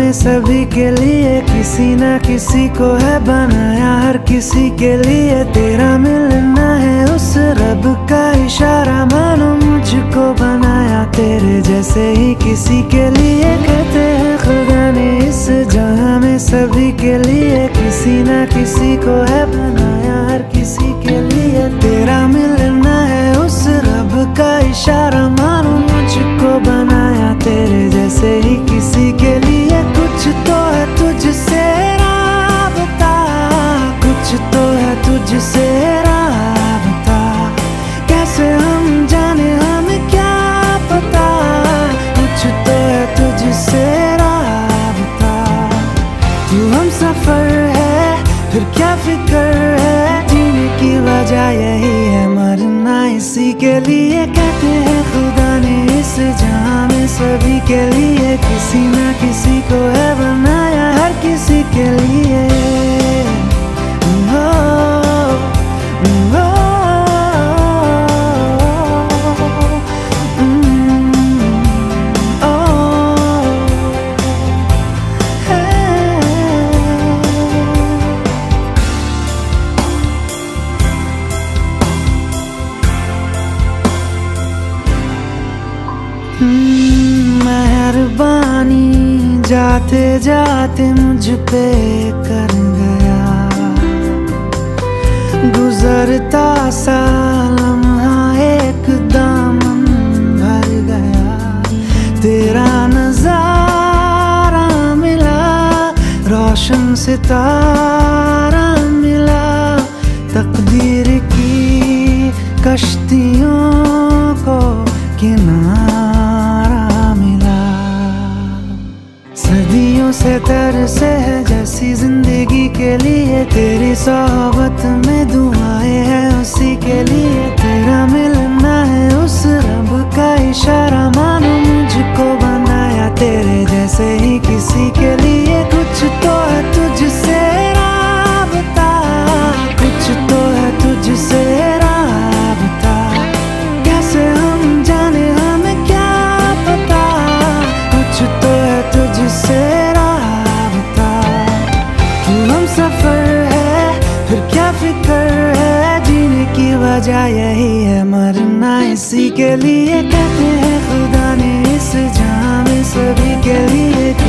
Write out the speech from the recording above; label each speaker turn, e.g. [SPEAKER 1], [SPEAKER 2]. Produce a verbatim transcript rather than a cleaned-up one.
[SPEAKER 1] में सभी के लिए किसी ना किसी को है बनाया, हर किसी के लिए तेरा मिलना है उस रब का इशारा। मानो मुझको बनाया तेरे जैसे ही किसी के लिए, कहते हैं खुदा ने इस जहां में सभी के लिए किसी ना किसी को है बनाया, हर किसी के लिए तेरा मिलना है उस रब का इशारा। मानो मुझको बनाया तेरे जैसे ही किसी के लिए, कुछ तो है तुझसे राबता, कुछ तो है तुझसे राबता, कैसे हम जाने हमें क्या पता, कुछ तो है तुझसे राबता। तू हम सफर है फिर क्या फिक्र है, जीने की वजह यही है मरना इसी के लिए। कहते हैं खुदा ने इस जहां में सभी के लिए किसी ना किसी को है बनाया, हर किसी के लिए। ओ, ओ, मेहरबानी जाते जाते मुझ पे कर गया, गुजरता सा लम्हा एक दामन भर गया, तेरा नजारा मिला, रोशन सितारा मिला, तकदीर की कश्तियों को किनारा मिला। सदियों से तरसे है जैसी जिंदगी के लिए, तेरी सोहबत में दुआएं हैं उसी के लिए, तेरा मिलना है उस रब का इशारा। मानो मुझको बनाया तेरे जैसे ही किसी के लिए, कुछ तो है तुझसे राबता, कुछ तो है तुझसे राबता, कैसे हम जाने हमें क्या पता, कुछ तो है तुझसे राबता। तू हम सफर है फिर क्या फिक्र है, जीने की वजह यही है मरना इसी के लिए। कहते हैं खुदा ने इस जहां में सभी के लिए